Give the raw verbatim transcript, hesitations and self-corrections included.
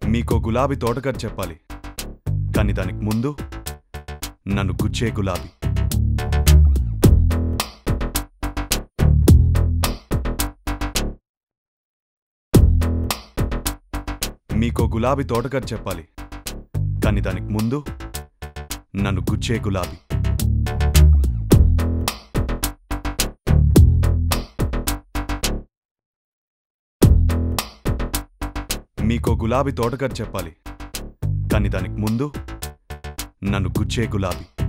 మీకో గులాబీ తోటకథ చెప్పాలి, కానీ దానికి ముందు నన్ను గుచ్చే గులాబీ. మీకో గులాబీ తోటకథ చెప్పాలి, కానీ దానికి ముందు నన్ను గుచ్చే గులాబీ. మీకో గులాబీ తోటకథ చెప్పాలి, కానీ దానికి ముందు నన్ను గుచ్చే గులాబీ.